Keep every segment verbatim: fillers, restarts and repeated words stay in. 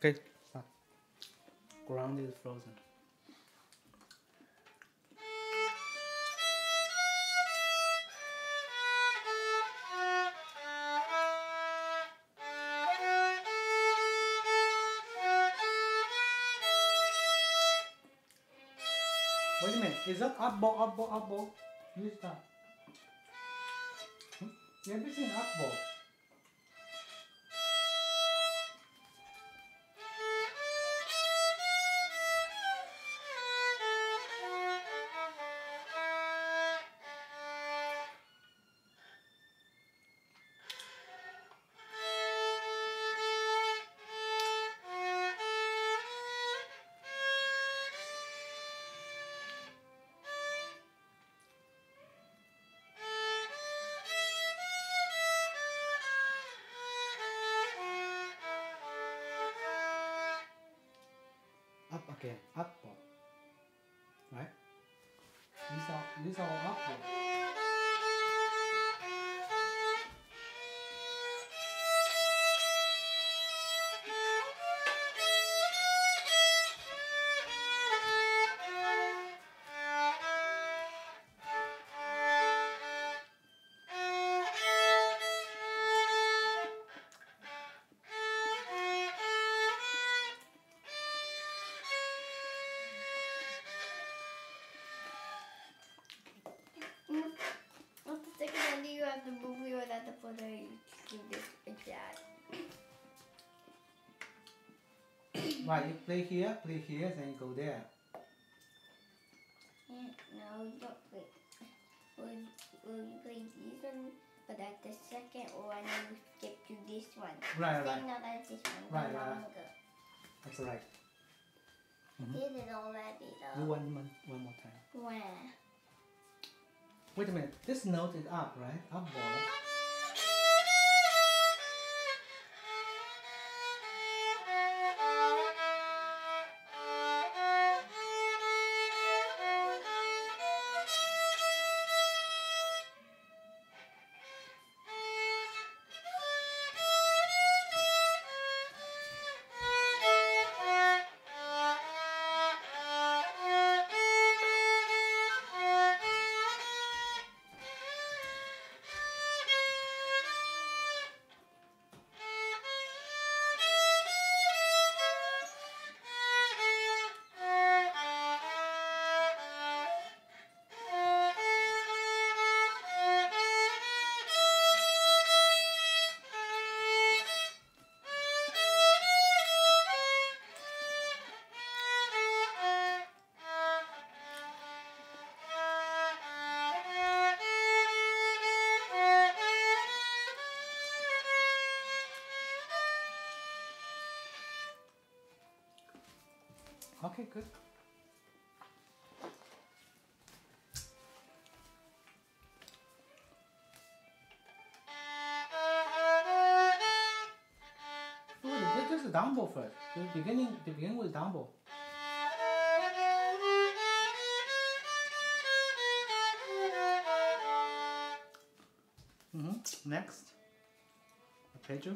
Okay, stop. Ground is frozen. Wait a minute, is that up bow, up bow, up bow? You stop. Hmm? Everything up bow. Up again, up bow. Right? These are, these are all up bow. What's the second one? Do you have the movie or that the photo you do this with Dad? Right, you play here, play here, then you go there. Yeah, no, you don't play. Will, will you play this one, but at the second one you skip to this one? Right, Say right. not at this one, Right, no right, right. longer. That's right. Mhm. Did it already Do though. one, one, one more time. Where? Wait a minute, this note is up, right? Up bow. Okay, good. Wait, this is down bow first. The beginning, the beginning with down bow. Mm-hmm. Next, arpeggio.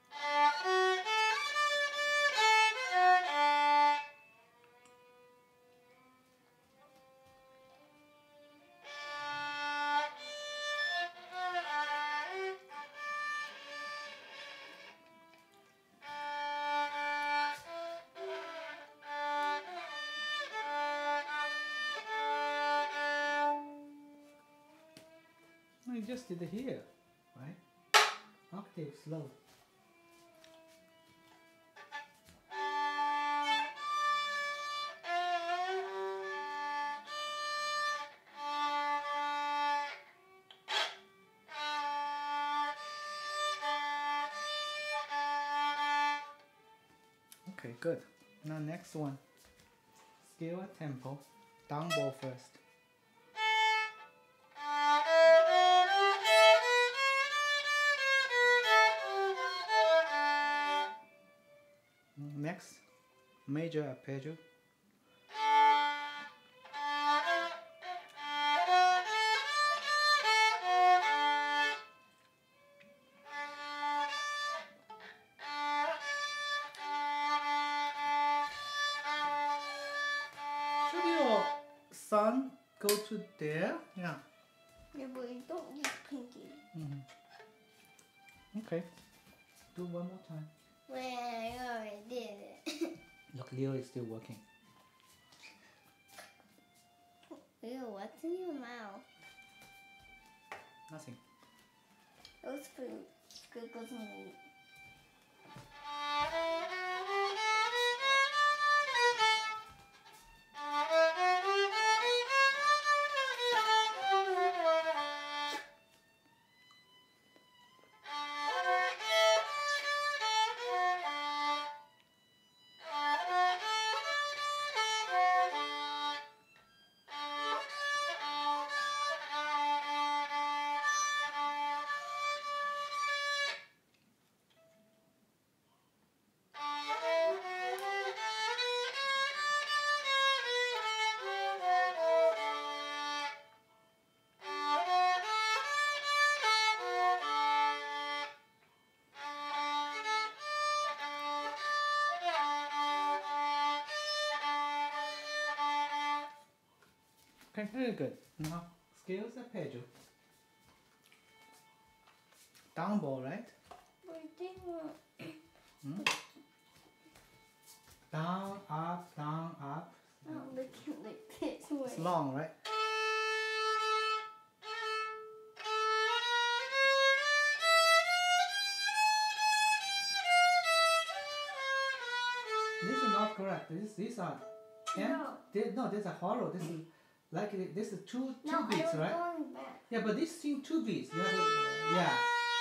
No, you just did it here, right? Octave slow. Okay, good. Now next one. Scale a tempo. Down bow first. Next, major arpeggio. sun go to there. Yeah. Yeah, but you don't use pinky. Mm-hmm. Okay. Do one more time. Well, I already did it. Look, Leo is still working. Ew, what's in your mouth? Nothing. Those food. Squiggles and meat. Okay, very good. Now, scales arpeggio. Down bow, right? But I didn't want... Hmm? Down, up, down, up. I'm looking like this way. It's long, right? This is not correct. This, these are ten. No. They, no, these are hollow. This is like this is two two No, beats, I was right? going back. Yeah, but this thing two beats. You have to, uh, yeah.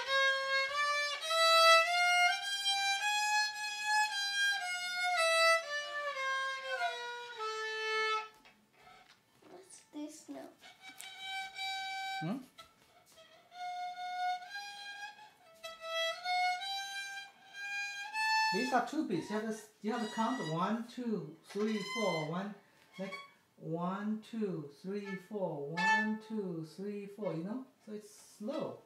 What's this now? Hmm? These are two beats. You have to you have to count one, two, three, four, one, like one, two, three, four, one, two, three, four. You know, so it's slow.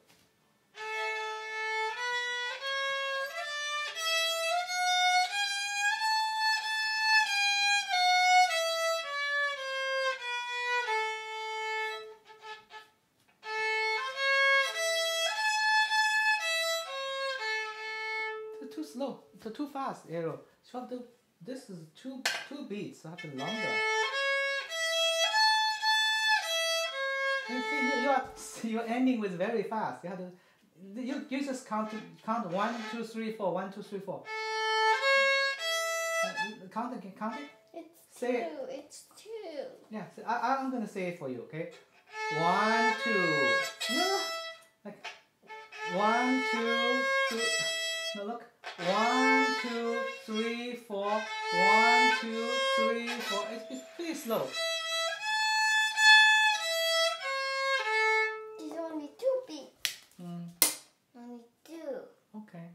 Too slow, too, too fast, arrow. So you have to, this is two two beats, so have to longer. You see, you, you are you're ending with very fast. You have to, you, you just count count one, two, three, four, one, two, three, four. Uh, Count it, count it. It's Say two. it. It's two. Yeah, so I, I'm gonna say it for you, okay? One, two. No, like one, two, two. No, look. One, two, three, four. One, two, three, four. It's, it's pretty slow. There's only two beats. Mm, Only two. okay.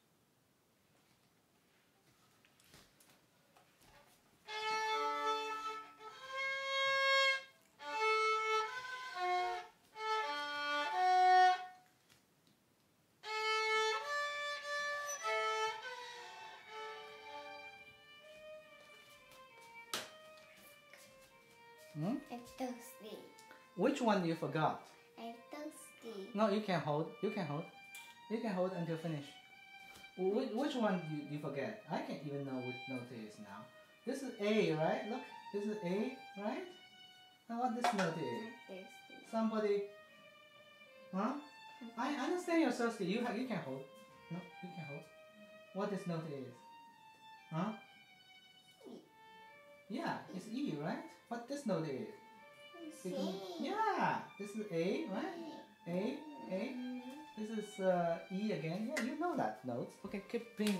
Hmm? I'm thirsty. Which one you forgot? I'm thirsty. No, you can hold. You can hold. You can hold until finish. Which, which one you, you forget? I can't even know which note it is now. This is A, right? Look, this is A, right? And what this note is? I'm thirsty. Somebody, huh? I understand you're thirsty. You have, you can hold. No, you can hold. What this note is? Huh? E. Yeah, it's E, right? What this note is? C. It can- yeah, this is A, right? A, A. This is uh, E again. Yeah, you know that notes. Okay, keep playing.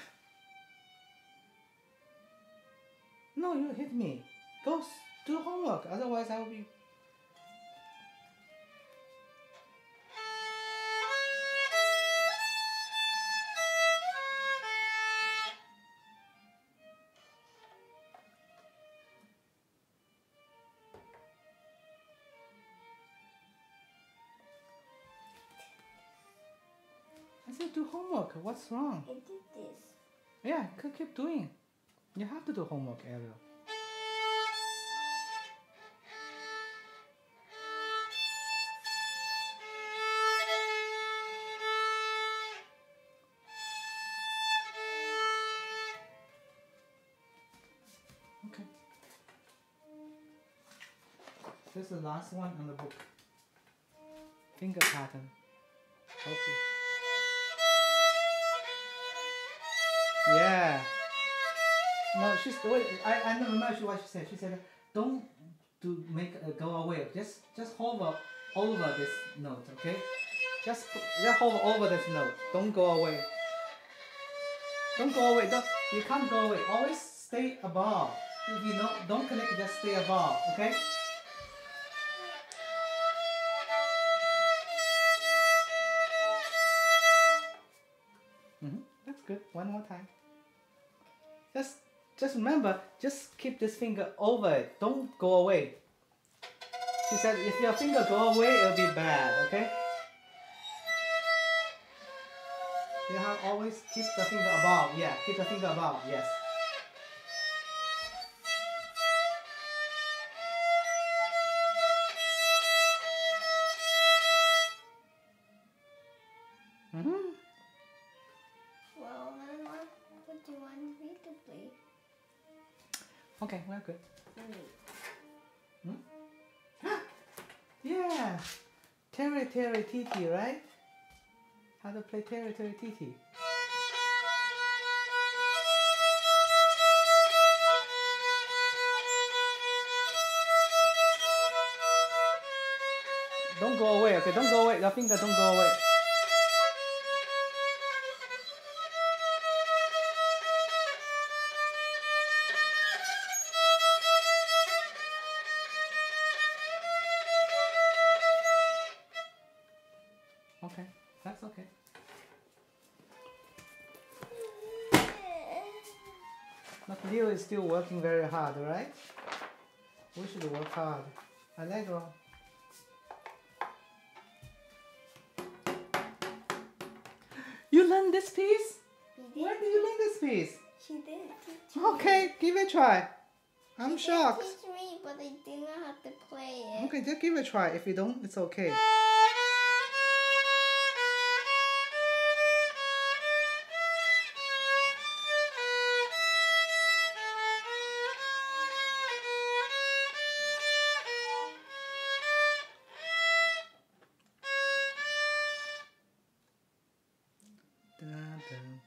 No, you hit me. Go s- do homework. Otherwise, I will be. I said do homework. What's wrong? I did this. Yeah, keep keep doing. You have to do homework, Ariel. This is the last one on the book. Finger pattern. Okay. Yeah. No, she's wait. I I don't remember what she said. She said, "Don't do make uh, go away. Just just hover over this note, okay? Just just hover over this note. Don't go away. Don't go away. Don't you can't go away. Always stay above. If you don't don't connect, just stay above, okay?" Mm-hmm. That's good. One more time. Just, just remember, just keep this finger over it. Don't go away. She said, if your finger go away, it'll be bad. Okay? You have always keep the finger above. Yeah, keep the finger above. Yes. Mm-hmm. Well, then what, what do you want me to play? Okay, we're good. Mm. Hmm? Yeah! Terry Terry Titi, right? How to play Terry Terry Titi. Don't go away, okay? Don't go away. Your finger don't go away. Okay, that's okay. But Leo is still working very hard, right? We should work hard. Allegro. You learned this piece? He When did. did you learn this piece? She didn't teach me. Okay, give it a try. I'm She shocked. did teach me, but I didn't know how to play it. Okay, just give it a try. If you don't, it's okay. Dun, dun.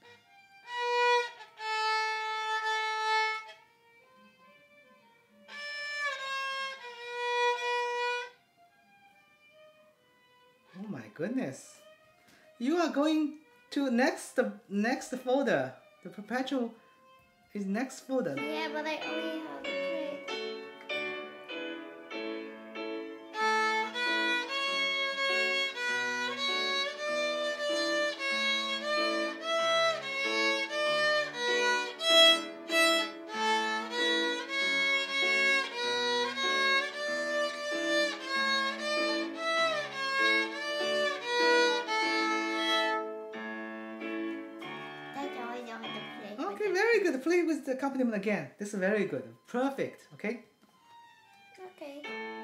Oh my goodness. You are going to next the next folder. The perpetual is next folder. Yeah, but I only have to play. That's all I know how to play. with Okay, it. very good. Play with the accompaniment again. This is very good. Perfect. Okay. Okay.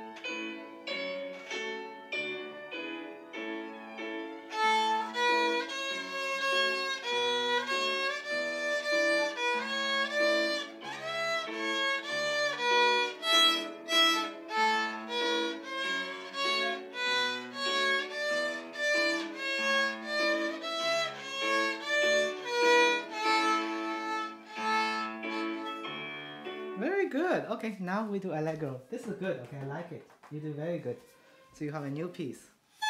Very good. Okay, now we do Allegro. This is good. Okay, I like it. You do very good. So you have a new piece.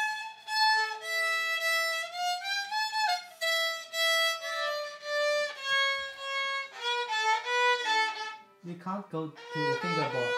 You can't go to the fingerboard.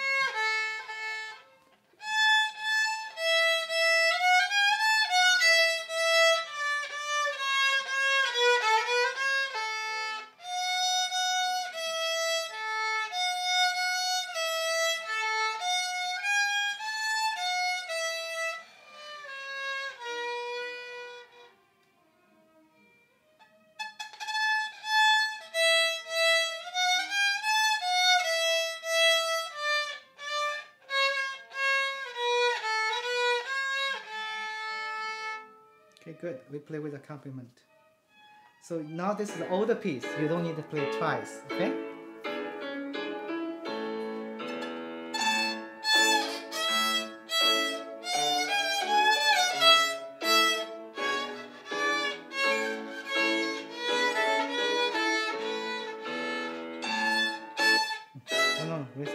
Okay, good. We play with accompaniment. So now this is the older piece. You don't need to play twice, okay? wrist.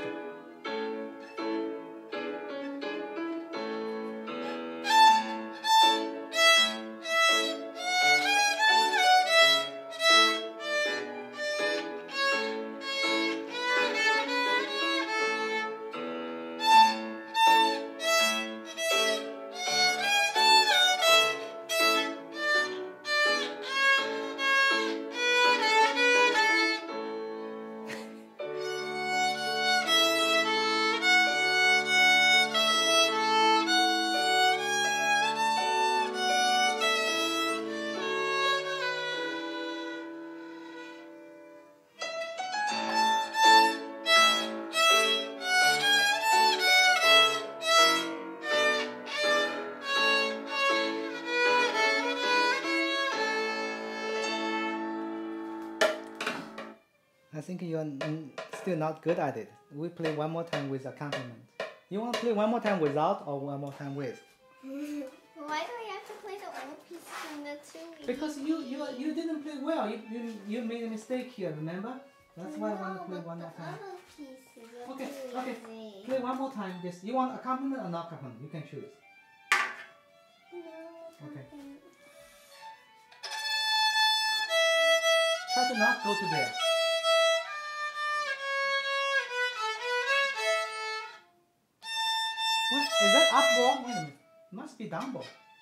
I think you're mm, still not good at it. We play one more time with accompaniment. You want to play one more time without or one more time with? Why do I have to play the old pieces and the two? Because you you you didn't play well. You you, you made a mistake here. Remember? That's why I want to play one more time. Pieces Okay, too okay. easy. Play one more time. This you want accompaniment or not accompaniment? You can choose. No. Okay. Try to not go to there. What? Is that up bow? Wait a minute. It must be down bow.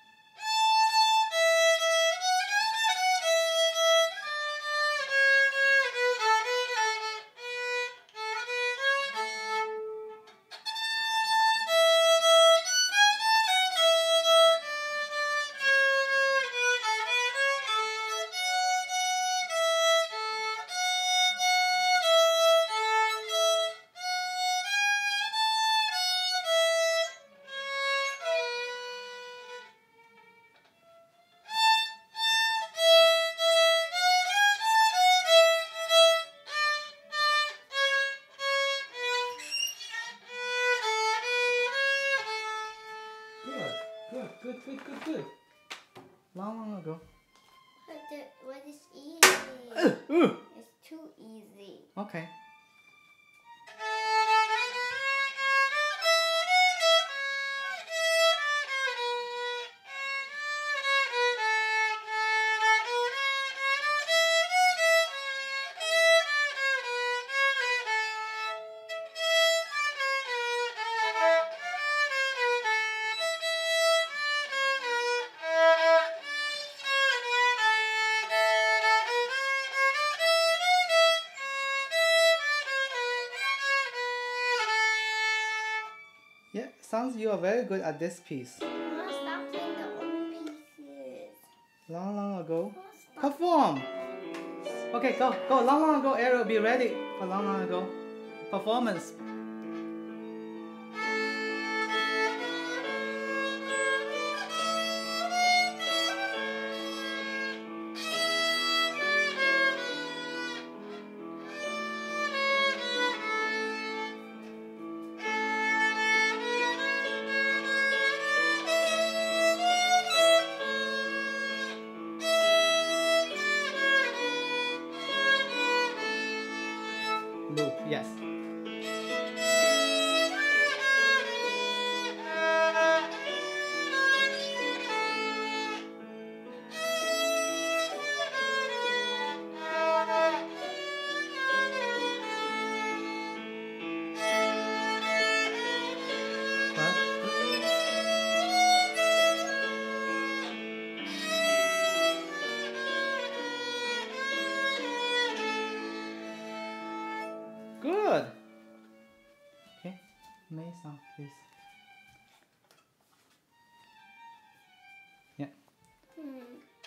Good, good, good, good, good. Long, long ago. But the, what is easy? It's too easy. Okay. Yeah, sounds you are very good at this piece. Mama, stop playing the old pieces. Long, long ago. Mama, stop. Perform! Okay, go, go. Long, long ago, Ariel, be ready for long, long ago. Performance. Loop, yes. Good. Okay, May sound, please. Yeah. Hmm.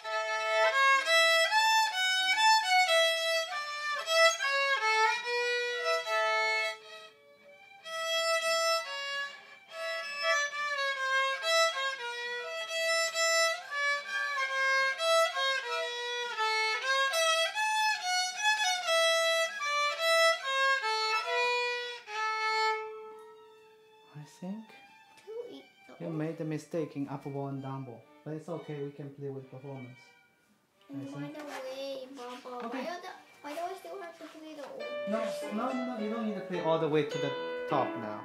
I think Too easy. you made the mistake in up bow and down bow, but it's okay. We can play with performance. I By think. the way, Baba, Okay. why, are the, why do I still have to play the old No, no, no, no, you don't need to play all the way to the top now.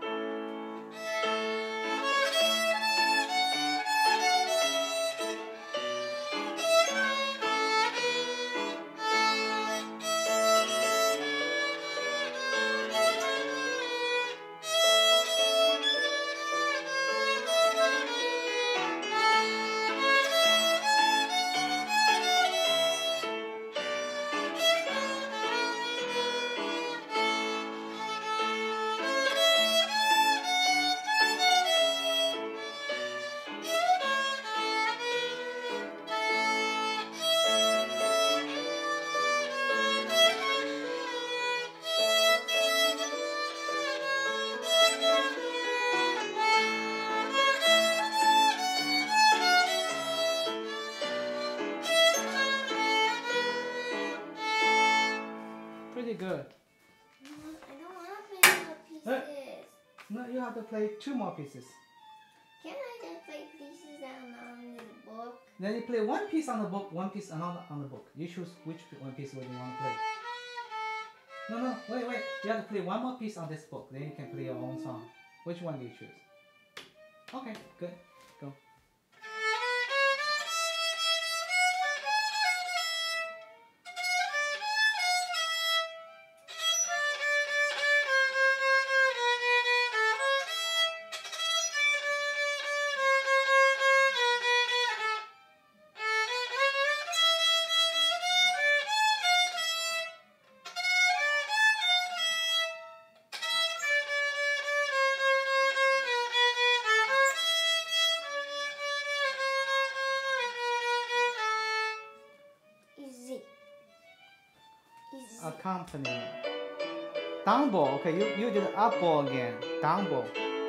Pretty good. I don't want to play more pieces. No, you have to play two more pieces. Can I just play pieces that are not on the book? Then you play one piece on the book, one piece another on the book. You choose which one piece would you want to play. No, no, wait, wait. You have to play one more piece on this book. Then you can play your own song. Which one do you choose? Okay, good. Go. Easy. Easy. Accompaniment. Down bow. Okay, you, you did up bow again. Down bow.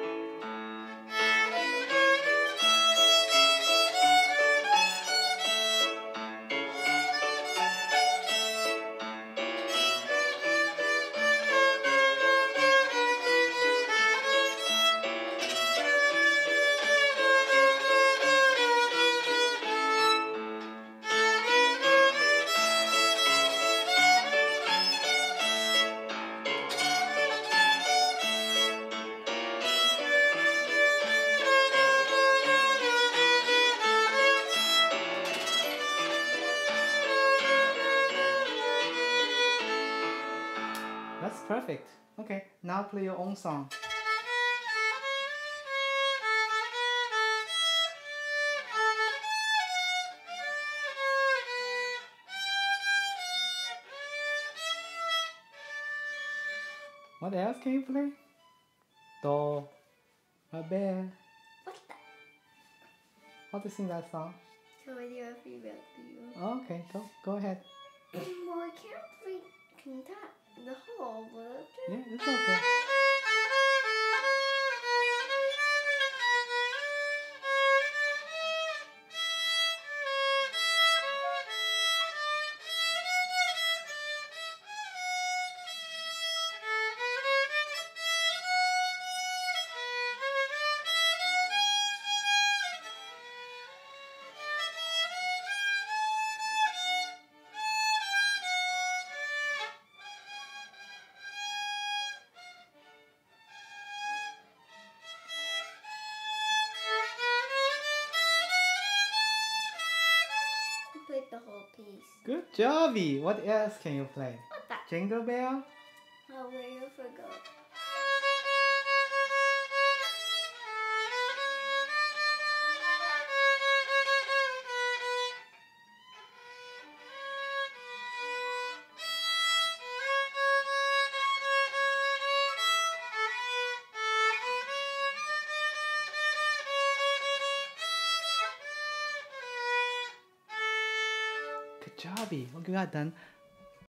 That's perfect. Okay, now play your own song. What else can you play? Do, a bear. What the? How to sing that song? So I do a feedback to you. Okay, go go ahead. Well, I can't play contact the whole, but Yeah, it's okay. I played the whole piece. Good jobby. What else can you play? What the? Jingle bell? How will you forget? Good jobby. Well, you got done